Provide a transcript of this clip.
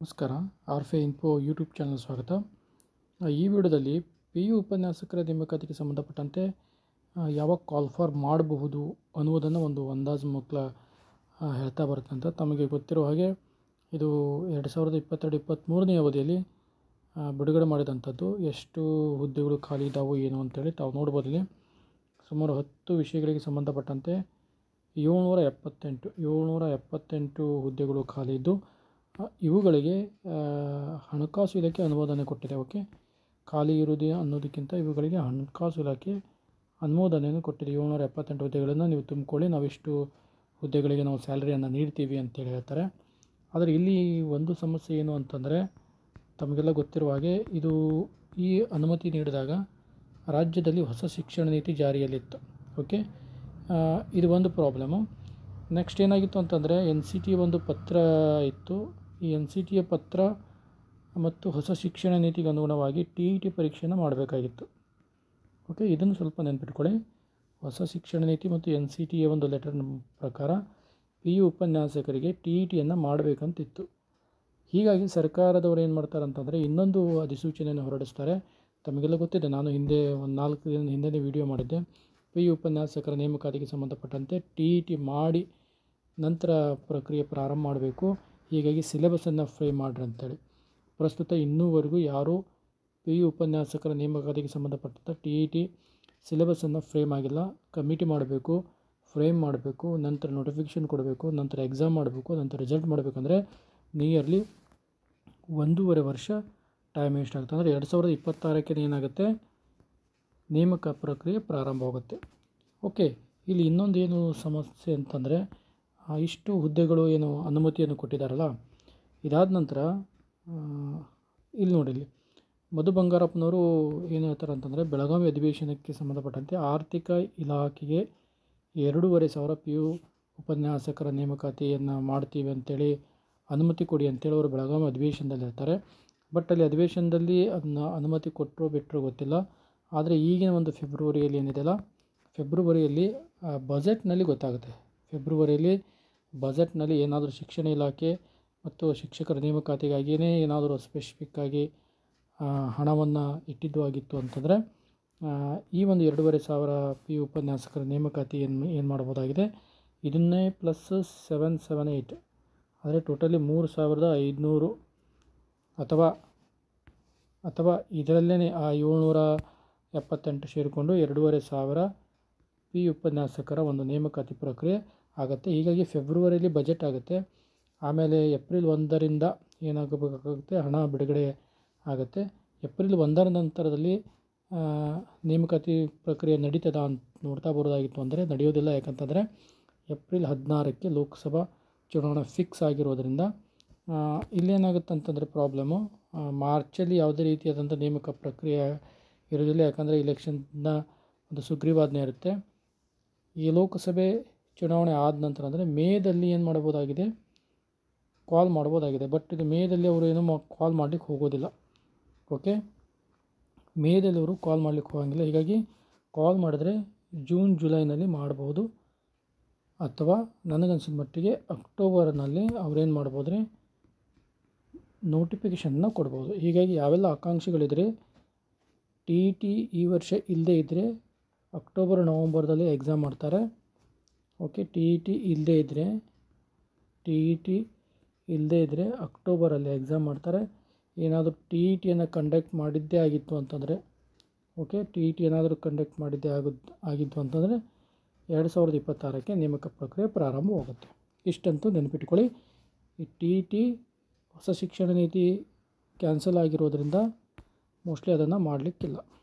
ನಮಸ್ಕಾರ. ಆರ್ಫೆ info YouTube channel ಸ್ವಾಗತ. ಈ ವಿಡಿಯೋದಲ್ಲಿ ಪಿ ಯು ಉಪನ್ಯಾಸಕರ ನೇಮಕಾತಿಗೆ ಸಂಬಂಧಪಟ್ಟಂತೆ ಯಾವಾಗ ಕಾಲ್ ಫಾರ್ ಮಾಡಬಹುದು ಅನ್ನುವುದನ್ನು ಒಂದು ಅಂದಾಜು ಮಕ್ಕಳ ಹೇಳ್ತಾ ಬರುತ್ತೆ. ತಮಗೆ ಗೊತ್ತಿರೋ ಹಾಗೆ ಇದು 2022-23ನೇ ಅವಧಿಯಲ್ಲಿ ಬಿಡುಗಡೆ ಮಾಡಿದಂಥದ್ದು. ಎಷ್ಟು ಹುದ್ದೆಗಳು ಖಾಲಿ ಇದ್ದಾವೆ ಏನು ಅಂತೇಳಿ ತಾವು ನೋಡ್ಬೋದು. ಇಲ್ಲಿ ಸುಮಾರು 10 ವಿಷಯಗಳಿಗೆ ಸಂಬಂಧಪಟ್ಟಂತೆ 778 ಹುದ್ದೆಗಳು ಖಾಲಿ ಇದ್ದು ಇವುಗಳಿಗೆ ಹಣಕಾಸು ಇಲಾಖೆ ಅನುಮೋದನೆ ಕೊಟ್ಟಿದೆ. ಖಾಲಿ ಇರುವುದು ಅನ್ನೋದಕ್ಕಿಂತ ಇವುಗಳಿಗೆ ಹಣಕಾಸು ಇಲಾಖೆ ಅನುಮೋದನೆಯನ್ನು ಕೊಟ್ಟಿದೆ. 778 ಹುದ್ದೆಗಳನ್ನು ನೀವು ತುಂಬಿಕೊಳ್ಳಿ, ನಾವಿಷ್ಟು ಹುದ್ದೆಗಳಿಗೆ ನಾವು ಸ್ಯಾಲರಿಯನ್ನು ನೀಡ್ತೀವಿ ಅಂತೇಳಿ ಹೇಳ್ತಾರೆ. ಆದರೆ ಇಲ್ಲಿ ಒಂದು ಸಮಸ್ಯೆ ಏನು ಅಂತಂದರೆ, ತಮಗೆಲ್ಲ ಗೊತ್ತಿರುವ ಹಾಗೆ ಈ ಅನುಮತಿ ನೀಡಿದಾಗ ರಾಜ್ಯದಲ್ಲಿ ಹೊಸ ಶಿಕ್ಷಣ ನೀತಿ ಜಾರಿಯಲ್ಲಿತ್ತು. ಇದು ಒಂದು ಪ್ರಾಬ್ಲಮ್ಮು. ನೆಕ್ಸ್ಟ್ ಏನಾಗಿತ್ತು ಅಂತಂದರೆ, NCT ಒಂದು ಪತ್ರ ಇತ್ತು. ಈ NCTಯ ಪತ್ರ ಮತ್ತು ಹೊಸ ಶಿಕ್ಷಣ ನೀತಿಗೆ ಅನುಗುಣವಾಗಿ TET ಪರೀಕ್ಷೆಯನ್ನು ಮಾಡಬೇಕಾಗಿತ್ತು. ಇದನ್ನು ಸ್ವಲ್ಪ ನೆನಪಿಟ್ಕೊಳ್ಳಿ. ಹೊಸ ಶಿಕ್ಷಣ ನೀತಿ ಮತ್ತು NCTಯ ಒಂದು ಲೆಟರ್ ಪ್ರಕಾರ PU ಉಪನ್ಯಾಸಕರಿಗೆ TETಯನ್ನು ಮಾಡಬೇಕಂತಿತ್ತು. ಹೀಗಾಗಿ ಸರ್ಕಾರದವರು ಏನು ಮಾಡ್ತಾರೆ ಅಂತಂದರೆ, ಇನ್ನೊಂದು ಅಧಿಸೂಚನೆಯನ್ನು ಹೊರಡಿಸ್ತಾರೆ. ತಮಗೆಲ್ಲ ಗೊತ್ತಿದೆ, ನಾನು ಹಿಂದೆ ಒಂದು 4 ದಿನದ ಹಿಂದೆ ವಿಡಿಯೋ ಮಾಡಿದ್ದೆ. PU ಉಪನ್ಯಾಸಕರ ನೇಮಕಾತಿಗೆ ಸಂಬಂಧಪಟ್ಟಂತೆ TET ಮಾಡಿ ನಂತರ ಪ್ರಕ್ರಿಯೆ ಪ್ರಾರಂಭ ಮಾಡಬೇಕು. ಹೀಗಾಗಿ ಸಿಲೆಬಸನ್ನು ಫ್ರೇಮ್ ಮಾಡ್ರಿ ಅಂತೇಳಿ. ಪ್ರಸ್ತುತ ಇನ್ನೂವರೆಗೂ ಯಾರೂ PU ಉಪನ್ಯಾಸಕರ ನೇಮಕಾತಿಗೆ ಸಂಬಂಧಪಟ್ಟಂಥ TET ಸಿಲೆಬಸನ್ನು ಫ್ರೇಮ್ ಆಗಿಲ್ಲ. ಕಮಿಟಿ ಮಾಡಬೇಕು, ಫ್ರೇಮ್ ಮಾಡಬೇಕು, ನಂತರ ನೋಟಿಫಿಕೇಷನ್ ಕೊಡಬೇಕು, ನಂತರ ಎಕ್ಸಾಮ್ ಮಾಡಬೇಕು, ನಂತರ ರಿಸಲ್ಟ್ ಮಾಡಬೇಕಂದ್ರೆ ನಿಯರ್ಲಿ 1.5 ವರ್ಷ ಟೈಮ್ ವೇಸ್ಟ್ ಆಗುತ್ತೆ. ಅಂದರೆ 2026ಕ್ಕೆ ಏನಾಗುತ್ತೆ, ನೇಮಕ ಪ್ರಕ್ರಿಯೆ ಪ್ರಾರಂಭವಾಗುತ್ತೆ. ಇಲ್ಲಿ ಇನ್ನೊಂದೇನು ಸಮಸ್ಯೆ ಅಂತಂದರೆ, ಇಷ್ಟು ಹುದ್ದೆಗಳು ಏನು ಅನುಮತಿಯನ್ನು ಕೊಟ್ಟಿದ್ದಾರಲ್ಲ, ಇದಾದ ನಂತರ ಇಲ್ಲಿ ನೋಡಿ, ಇಲ್ಲಿ ಮಧು ಬಂಗಾರಪ್ಪನವರು ಏನು ಹೇಳ್ತಾರೆ ಅಂತಂದರೆ, ಬೆಳಗಾವಿ ಅಧಿವೇಶನಕ್ಕೆ ಸಂಬಂಧಪಟ್ಟಂತೆ ಆರ್ಥಿಕ ಇಲಾಖೆಗೆ 2,500 PU ಉಪನ್ಯಾಸಕರ ನೇಮಕಾತಿಯನ್ನು ಮಾಡ್ತೀವಿ ಅಂತೇಳಿ ಅನುಮತಿ ಕೊಡಿ ಅಂತೇಳಿ ಅವರು ಬೆಳಗಾವಿ ಅಧಿವೇಶನದಲ್ಲಿ ಹೇಳ್ತಾರೆ. ಬಟ್ ಅಲ್ಲಿ ಅಧಿವೇಶನದಲ್ಲಿ ಅದನ್ನ ಅನುಮತಿ ಕೊಟ್ಟರು ಬಿಟ್ಟರು ಗೊತ್ತಿಲ್ಲ. ಆದರೆ ಈಗಿನ ಒಂದು ಫೆಬ್ರವರಿಯಲ್ಲಿ ಏನಿದೆಯಲ್ಲ, ಫೆಬ್ರವರಿಯಲ್ಲಿ ಬಜೆಟ್ನಲ್ಲಿ ಗೊತ್ತಾಗುತ್ತೆ. ಫೆಬ್ರವರಿಯಲ್ಲಿ ಬಜೆಟ್ನಲ್ಲಿ ಏನಾದರೂ ಶಿಕ್ಷಣ ಇಲಾಖೆ ಮತ್ತು ಶಿಕ್ಷಕರ ನೇಮಕಾತಿಗಾಗಿಯೇ ಏನಾದರೂ ಸ್ಪೆಸಿಫಿಕ್ಕಾಗಿ ಹಣವನ್ನು ಇಟ್ಟಿದ್ದು ಆಗಿತ್ತು ಅಂತಂದರೆ, ಈ ಒಂದು 2,500 PU ಉಪನ್ಯಾಸಕರ ನೇಮಕಾತಿಯನ್ನು ಏನು ಮಾಡ್ಬೋದಾಗಿದೆ. ಇದನ್ನೇ ಪ್ಲಸ್ 778 ಆದರೆ ಟೋಟಲಿ 3,500 ಅಥವಾ ಇದರಲ್ಲೇ ಆ 778 ಸೇರಿಕೊಂಡು 2,500 PU ಉಪನ್ಯಾಸಕರ ಒಂದು ನೇಮಕಾತಿ ಪ್ರಕ್ರಿಯೆ ಆಗುತ್ತೆ. ಹೀಗಾಗಿ ಫೆಬ್ರವರಿಯಲ್ಲಿ ಬಜೆಟ್ ಆಗುತ್ತೆ. ಆಮೇಲೆ ಏಪ್ರಿಲ್ 1ರಿಂದ ಏನಾಗಬೇಕಾಗುತ್ತೆ, ಹಣ ಬಿಡುಗಡೆ ಆಗುತ್ತೆ. ಏಪ್ರಿಲ್ 1ರ ನಂತರದಲ್ಲಿ ನೇಮಕಾತಿ ಪ್ರಕ್ರಿಯೆ ನಡೀತದ ಅಂತ ನೋಡ್ತಾ ಬರೋದಾಗಿತ್ತು ಅಂದರೆ ನಡೆಯೋದಿಲ್ಲ. ಯಾಕಂತಂದರೆ ಏಪ್ರಿಲ್ 16ಕ್ಕೆ ಲೋಕಸಭಾ ಚುನಾವಣೆ ಫಿಕ್ಸ್ ಆಗಿರೋದ್ರಿಂದ ಇಲ್ಲೇನಾಗುತ್ತೆ ಅಂತಂದರೆ ಪ್ರಾಬ್ಲಮ್ಮು, ಮಾರ್ಚಲ್ಲಿ ಯಾವುದೇ ರೀತಿಯಾದಂಥ ನೇಮಕ ಪ್ರಕ್ರಿಯೆ ಇರೋದಿಲ್ಲ. ಯಾಕಂದರೆ ಇಲೆಕ್ಷನ್ನ ಒಂದು ಸುಗ್ರೀವಾಜ್ಞೆ ಇರುತ್ತೆ. ಈ ಲೋಕಸಭೆ ಚುನಾವಣೆ ಆದ ನಂತರ ಅಂದರೆ ಮೇದಲ್ಲಿ ಏನು ಮಾಡ್ಬೋದಾಗಿದೆ, ಕಾಲ್ ಮಾಡ್ಬೋದಾಗಿದೆ. ಬಟ್ ಇದು ಮೇದಲ್ಲಿ ಅವರು ಏನೂ ಕಾಲ್ ಮಾಡಲಿಕ್ಕೆ ಹೋಗೋದಿಲ್ಲ. ಮೇದಲ್ಲಿ ಅವರು ಕಾಲ್ ಮಾಡಲಿಕ್ಕೆ ಹೋಗೋಂಗಿಲ್ಲ. ಹೀಗಾಗಿ ಕಾಲ್ ಮಾಡಿದ್ರೆ ಜೂನ್ ಜುಲೈನಲ್ಲಿ ಮಾಡ್ಬೋದು, ಅಥವಾ ನನಗನ್ಸಿದ ಮಟ್ಟಿಗೆ ಅಕ್ಟೋಬರ್ನಲ್ಲಿ ಅವ್ರೇನು ಮಾಡ್ಬೋದ್ರಿ, ನೋಟಿಫಿಕೇಷನ್ನ ಕೊಡ್ಬೋದು. ಹೀಗಾಗಿ ಯಾವೆಲ್ಲ ಆಕಾಂಕ್ಷಿಗಳಿದ್ರೆ TET ಈ ವರ್ಷ ಇಲ್ಲದೇ ಇದ್ದರೆ ಅಕ್ಟೋಬರ್ ನವಂಬರ್ದಲ್ಲಿ ಎಕ್ಸಾಮ್ ಮಾಡ್ತಾರೆ. TET ಇಲ್ಲದೇ ಇದ್ದರೆ ಅಕ್ಟೋಬರಲ್ಲಿ ಎಕ್ಸಾಮ್ ಮಾಡ್ತಾರೆ. ಏನಾದರೂ TETಯನ್ನು ಕಂಡಕ್ಟ್ ಮಾಡಿದ್ದೇ ಆಗಿತ್ತು ಅಂತಂದರೆ TET ಏನಾದರೂ ಕಂಡಕ್ಟ್ ಮಾಡಿದ್ದೇ ಆಗಿತ್ತು ಅಂತಂದರೆ 2026ಕ್ಕೆ ನೇಮಕ ಪ್ರಕ್ರಿಯೆ ಪ್ರಾರಂಭವಾಗುತ್ತೆ. ಇಷ್ಟಂತೂ ನೆನಪಿಟ್ಕೊಳ್ಳಿ. ಈ TET ಹೊಸ ಶಿಕ್ಷಣ ನೀತಿ ಕ್ಯಾನ್ಸಲ್ ಆಗಿರೋದ್ರಿಂದ ಮೋಸ್ಟ್ಲಿ ಅದನ್ನು ಮಾಡಲಿಕ್ಕಿಲ್ಲ.